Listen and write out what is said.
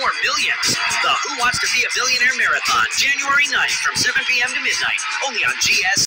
for millions. The Who Wants to Be a Millionaire Marathon, January 9th from 7 p.m. to midnight, only on GS.